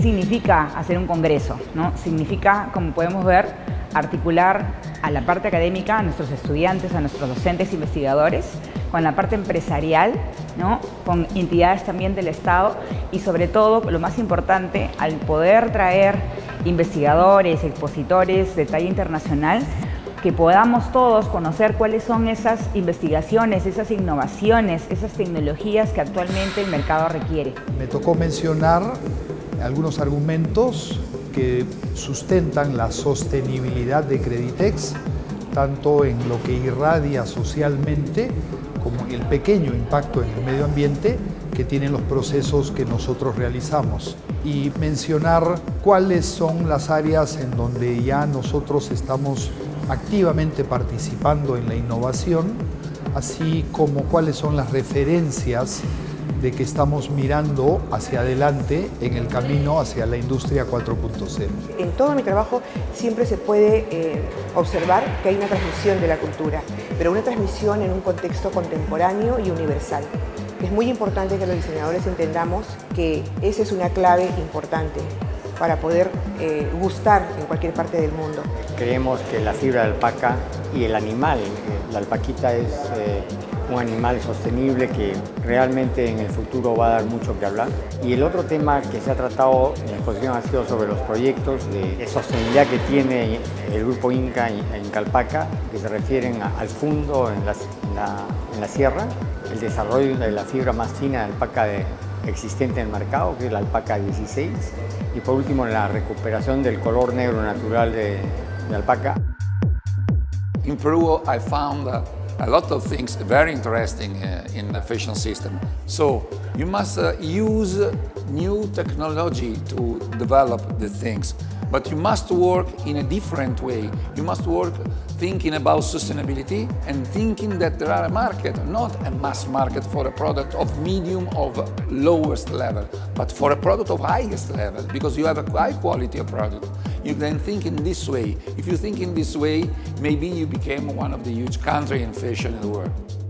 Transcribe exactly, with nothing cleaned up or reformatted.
significa hacer un congreso, ¿no? Significa, como podemos ver, articular a la parte académica, a nuestros estudiantes, a nuestros docentes e investigadores, con la parte empresarial, ¿no? Con entidades también del Estado y sobre todo, lo más importante, al poder traer investigadores, expositores de talla internacional, que podamos todos conocer cuáles son esas investigaciones, esas innovaciones, esas tecnologías que actualmente el mercado requiere. Me tocó mencionar algunos argumentos que sustentan la sostenibilidad de Creditex, tanto en lo que irradia socialmente como el pequeño impacto en el medio ambiente que tienen los procesos que nosotros realizamos. Y mencionar cuáles son las áreas en donde ya nosotros estamos activamente participando en la innovación, así como cuáles son las referencias de que estamos mirando hacia adelante en el camino hacia la industria cuatro punto cero. En todo mi trabajo siempre se puede eh, observar que hay una transmisión de la cultura, pero una transmisión en un contexto contemporáneo y universal. Es muy importante que los diseñadores entendamos que esa es una clave importante para poder eh, gustar en cualquier parte del mundo. Creemos que la fibra de alpaca y el animal, la alpaquita es eh, un animal sostenible que realmente en el futuro va a dar mucho que hablar. Y el otro tema que se ha tratado en la exposición ha sido sobre los proyectos de sostenibilidad que tiene el Grupo Inca en Calpaca, que se refieren al fundo en la, en la, en la sierra, el desarrollo de la fibra más fina de alpaca de, existente en el mercado, que es la alpaca dieciséis, y por último la recuperación del color negro natural de, de alpaca. In Peru, I found uh, a lot of things very interesting uh, in the fashion system. So you must uh, use new technology to develop the things, but you must work in a different way. You must work thinking about sustainability and thinking that there are a market, not a mass market for a product of medium of lowest level, but for a product of highest level, because you have a high quality of product. You then think in this way. If you think in this way, maybe you became one of the huge countries in fashion in the world.